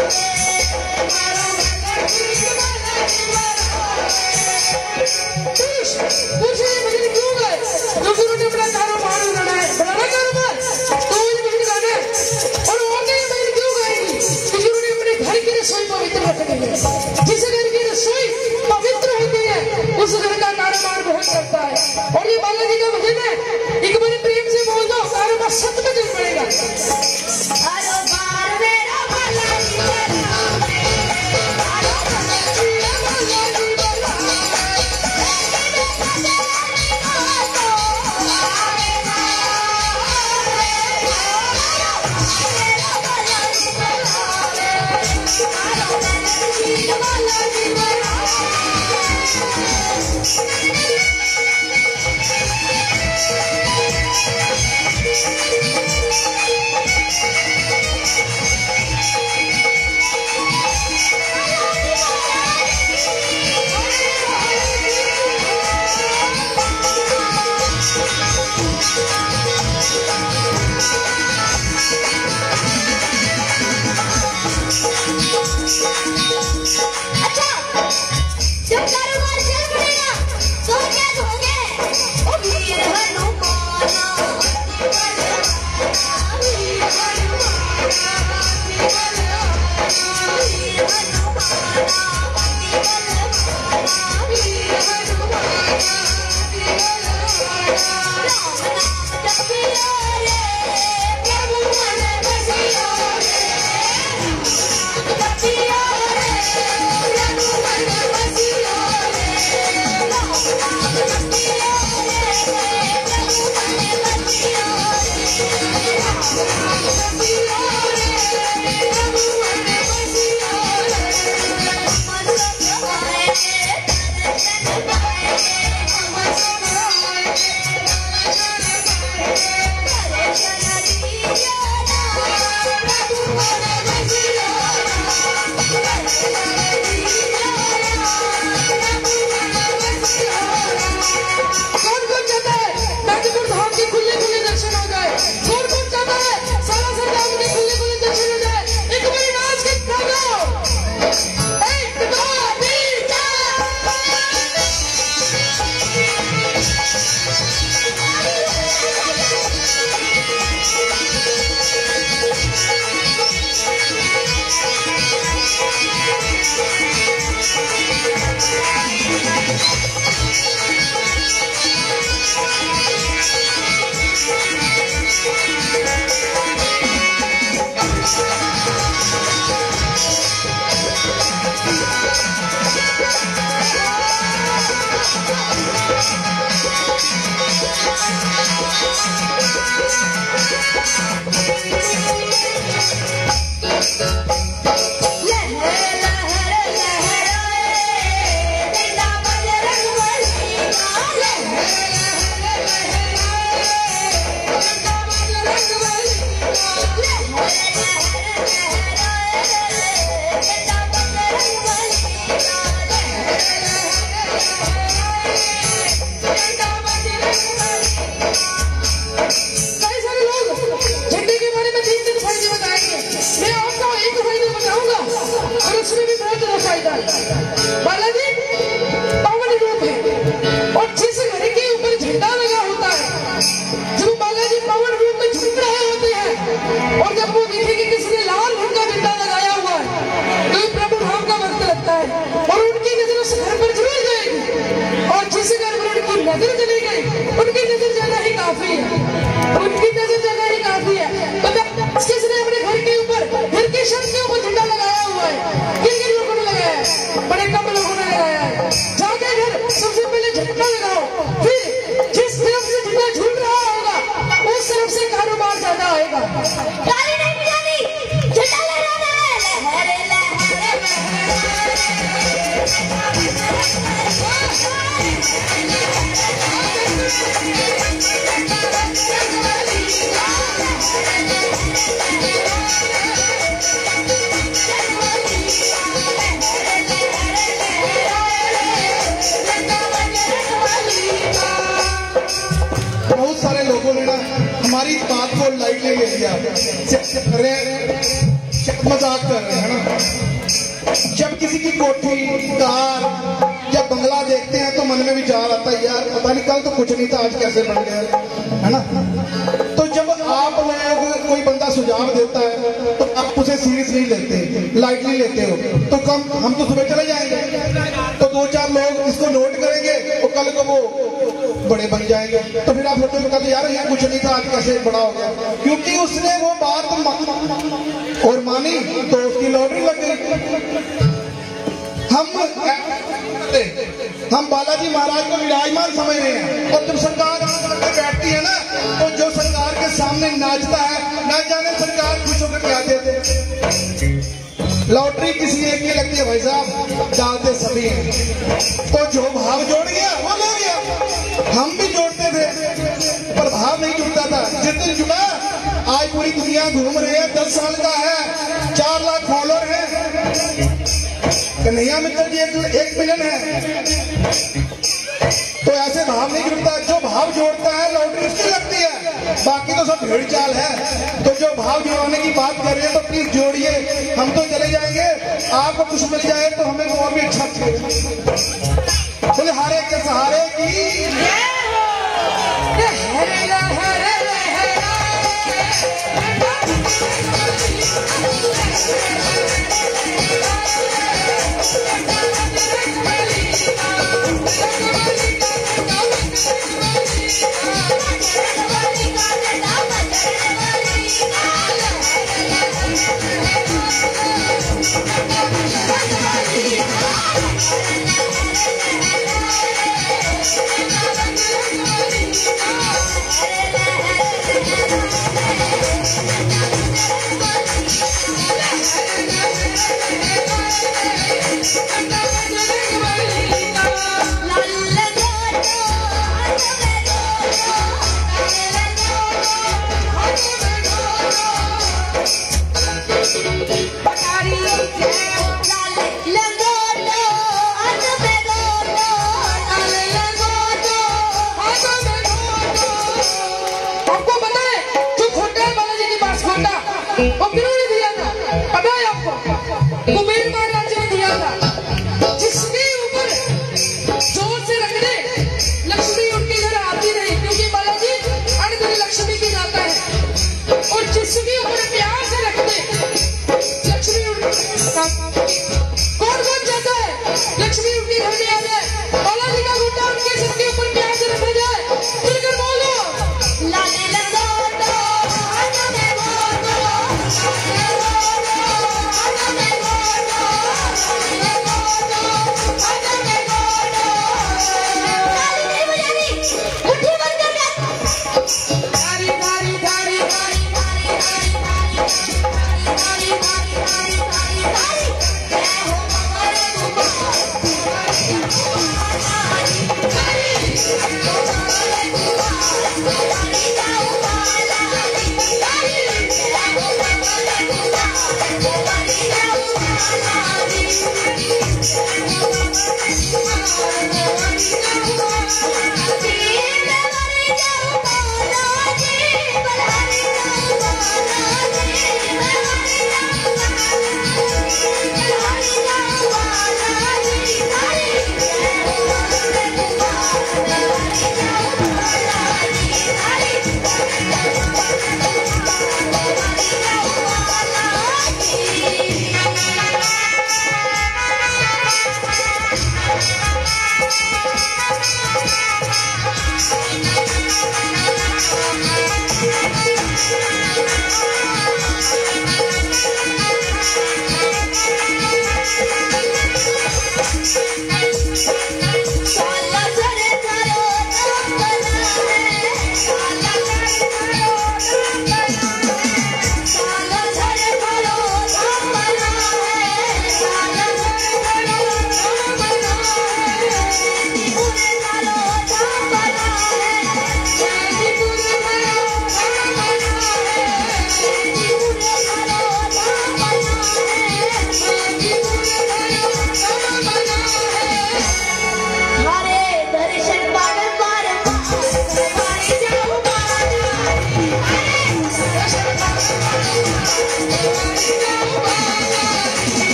जिस घर की रसोई पवित्र होती है उस घर का कारोबार बहुत करता है। और ये बालाजी का भजन है, एक बार प्रेम से बोल दो, कारोबार सच में चल पड़ेगा। बालाजी पावन रूप है और जिस घर के ऊपर झंडा लगा होता है, जब बालाजी पावन रूप में झुक रहे होते हैं और जब वो देखेंगे किसने लाल रंग का झंडा लगाया हुआ है तो ये प्रभु राम का वक्त लगता है और उनकी नजर उस घर पर जरूर जाएगी। और जिस घर पर उनकी नजर चली गई उनकी नजर जाना ही काफी है, उनकी नजर जाना ही काफी है। तो किसने अपने घर के ऊपर, घर के छत के ऊपर झंडा लगाया हुआ है? किन किन लोगों ने लगाया है? बड़े कम लोगों ने लगाया है। जाके घर सबसे पहले झंडा लगाओ, फिर जिस तरफ से झंडा झूल रहा होगा उस तरफ से कारोबार ज्यादा आएगा। ताली नहीं बजानी, झंडा लहराना है, लहरे बहुत सारे लोगों ने ना हमारी बात को लाइटली ले लिया। मजाक कर रहे हैं ना। जब किसी की कोठी, कार या बंगला देखते हैं तो मन में विचार आता है, यार पता नहीं कल तो कुछ नहीं था, आज कैसे बन गया, है ना। तो जब आप लोग कोई बंदा सुझाव देता है तो आप उसे सीरियस नहीं लेते, लाइटली लेते हो, तो हम तो सुबह चले जाएंगे, तो 2-4 लोग इसको नोट करेंगे और कल को वो बड़े बन जाएंगे। तो फिर आप सोचोगे कल यार यहाँ कुछ नहीं था, आज कैसे बड़ा हो गया, क्योंकि उसने वो बात और मानी तो उसकी लॉटरी लग गई। हम बालाजी महाराज को विराजमान समझ रहे हैं, और जब सरकार बैठती है ना, तो जो सरकार के सामने नाचता है, ना जाने सरकार खुश होकर क्या देते। लॉटरी किसी एक की लगती है भाई साहब, डालते सभी हैं। तो जो भाव जोड़ गया वो ले गया। हम भी जोड़ते थे पर भाव नहीं जुड़ता था। जिस दिन जुड़ा, आज पूरी दुनिया घूम रहे हैं, 10 साल का है, 4 लाख फॉलोअर है, कन्हैया मित्तर जी 1 मिलियन है। तो ऐसे भाव नहीं जुड़ता। जो भाव जोड़ता है लॉटरी उसकी लगती है, बाकी तो सब भेड़ चाल है। तो जो भाव जुड़ाने की बात कर रहे हैं तो प्लीज जोड़िए, हम तो चले जाएंगे, आपको कुछ मिल जाए तो हमें और भी अच्छा लगेगा। बोले हारे के सहारे की जिसके ऊपर प्यार से रखते लक्ष्मी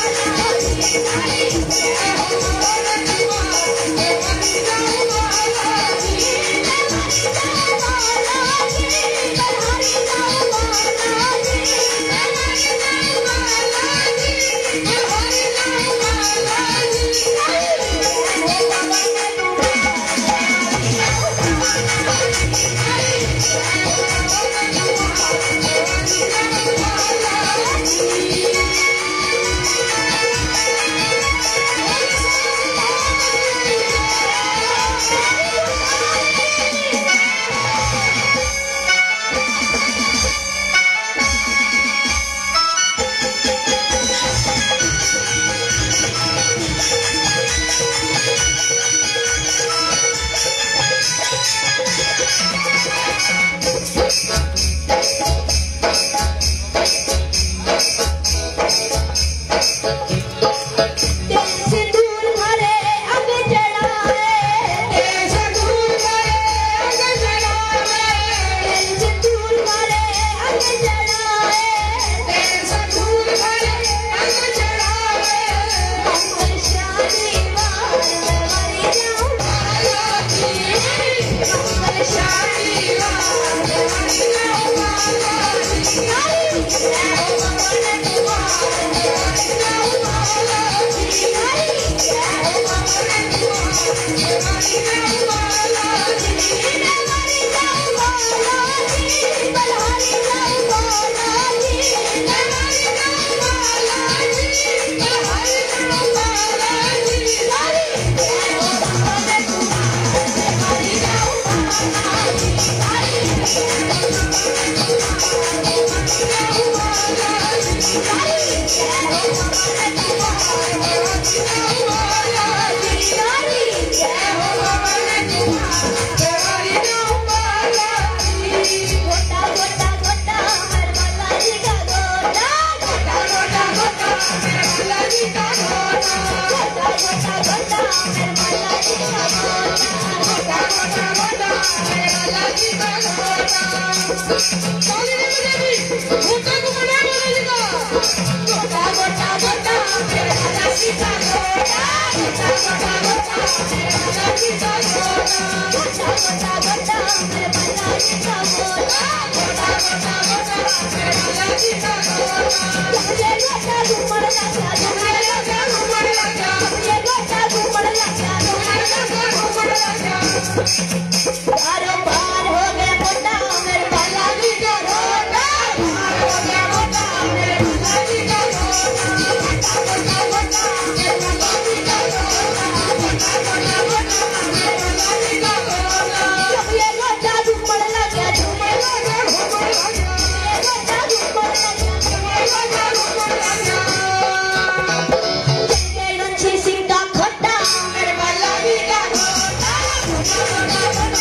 सिंगा खोटा मेरे बाला भी का खोटा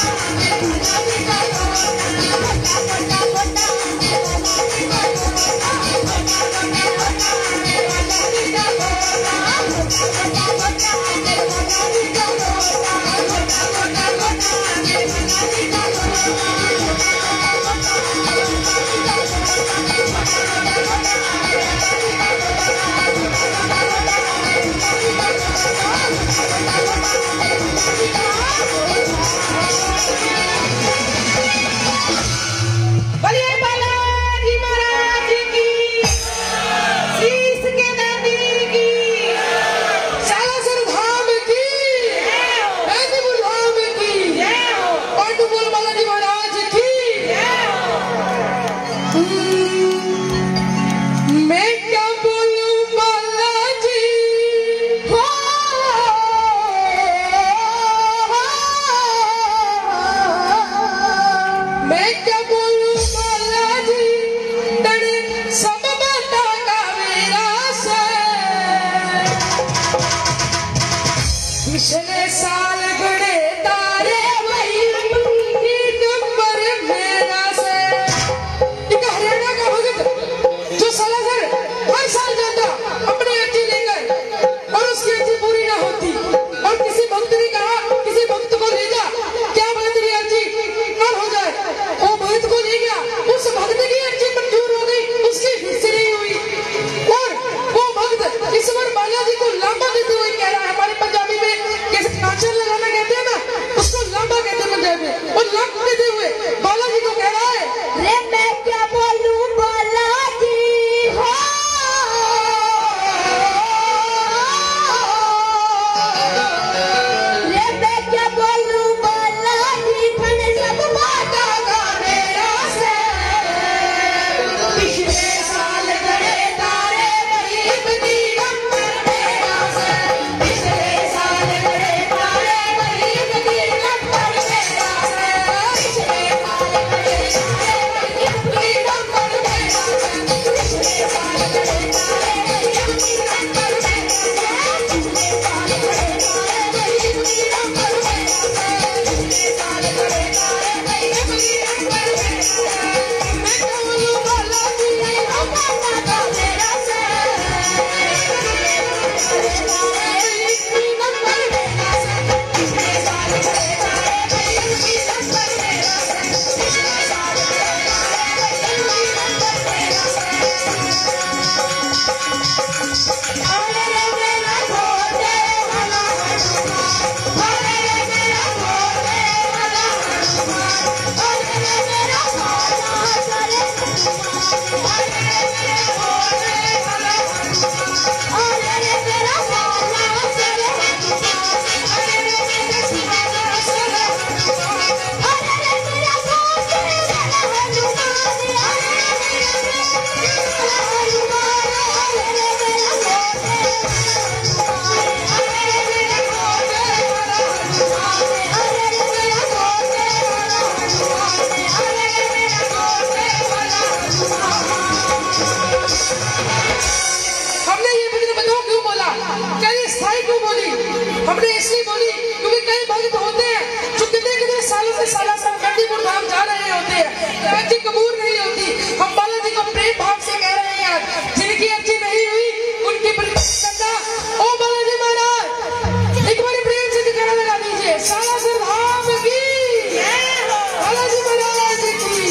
स्थायी क्यों बोली? हमने इसलिए बोली क्योंकि कई भक्त होते हैं जो कितने कितने सालों से साला साल गंडीपुर धाम जा रहे होते हैं, अर्जी कबूल नहीं होती। हम बालाजी को प्रेम भाव से कह रहे हैं यार, जिनकी अर्जी नहीं हुई उनकी करना। ओ बालाजी महाराज एक बार प्रेम से जयकारा लगा दीजिए, साला सर धाम की बालाजी महाराज की।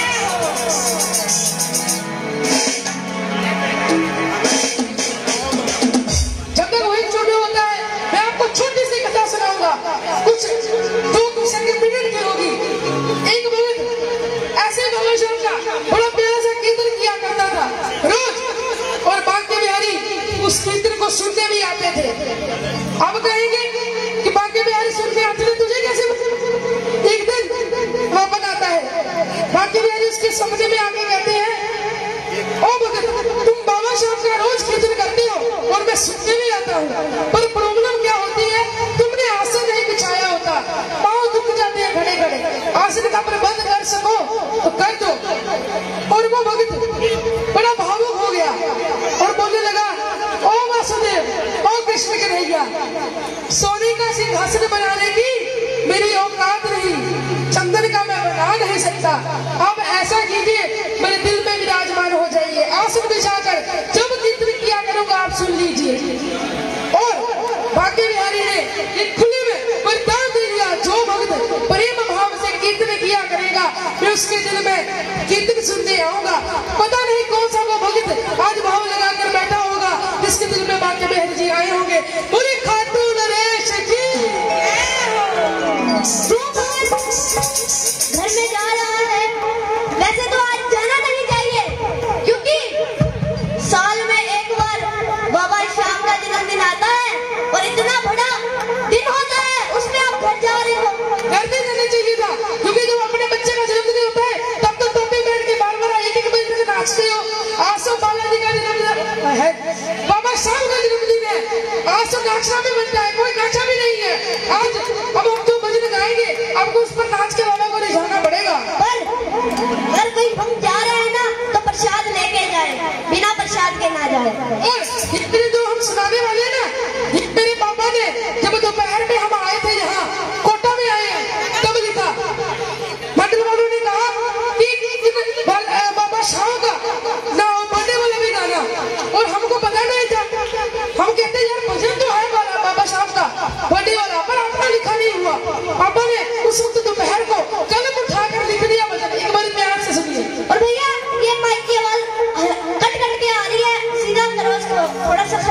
जब तक वही छोटे होता है मैं आपको छोटी सी कथा सुनाऊंगा, कुछ 2 सेकंड मिनट की होगी। एक वक्त ऐसे बाबा शाम का बड़ा प्यारा सा कीर्तन किया करता था रोज, और बांके बिहारी उस कीर्तन को सुनने भी आते थे। अब कहेंगे कि बांके बिहारी सुनने आते थे, तुझे कैसे? एक दिन वो बनाता है, बांके बिहारी उसके समझ में आके कहते हैं ओ भगत तुम बाबा शाम का रोज कीर्तन करते हो और मैं सुनने भी आता हूँ, पर प्रॉब्लम क्या होती है, तुमने आसन नहीं बिछाया होता, पाँव दुख जाते हैं खड़े खड़े, आसन का प्रबंध कर सको तो कर दो। और वो भगत बड़ा भावुक हो गया और बोलने लगा ओ वासुदेव ओ कृष्ण कन्हैया, सोने का सिंहासन बनाने की मेरी औकात नहीं, चंदन का मैं बना नहीं सकता। अब ऐसा कीजिए मेरे दिल में विराजमान हो जाइए, आसन बिछाकर जब कीर्तन किया करूंगा आप सुन लीजिए। और बांके बिहारी ने एक खुले में वरदान दे दिया, जो भक्त प्रेम भाव से कीर्तन किया करेगा मैं उसके दिल में कीर्तन सुनने आऊंगा। पता नहीं कौन सा वो भक्त आज भाव लगाकर बैठा होगा जिसके दिल में बांके बिहारी जी आए होंगे। पूरी खाटू नरेश की घर में जा रहा है, वैसे तो आज जाना नहीं चाहिए क्योंकि साल में एक बार बाबा श्याम का जन्मदिन आता है और इतना बड़ा दिन होता है, उसमें आप घर जा रहे हो। घर नहीं जाना चाहिए था, क्योंकि जब अपने बच्चे का जन्मदिन होता है तब तो टोपी बैठ के बार बार एक एक बजे तक नाचते हो। आज तो बालाजी का जन्मदिन है, बाबा श्याम का जन्मदिन है, आज तो नाचना भी बनता है, कोई नाचा भी नहीं है आज। अब हम जो भजन गाएंगे आपको उस पर नाच के बाबा को ले जाना पड़ेगा। पर अगर कोई हम जा रहे हैं ना तो प्रसाद लेके जाए, बिना प्रसाद के ना जाए। और इतने जो हम सुनाने वाले हैं ना, ये मेरे पापा ने जब दोपहर में हम आए थे यहाँ कोटा में आए हैं तब लिखा, मंडल वालों ने कहा कि बाबा शाम का ना बर्थडे वाला भी गाना, और हमको पता नहीं था। हम कहते यार भजन तो है बाबा शाम का बर्थडे वाला, पर अपना लिखा नहीं हुआ। पापा ने उस वक्त दोपहर को कलम उठाकर लिख दिया भजन। एक बार प्यार से सुनिए। और भैया ये माइक की आवाज कट कट के आ रही है, सीधा करो इसको, थोड़ा सा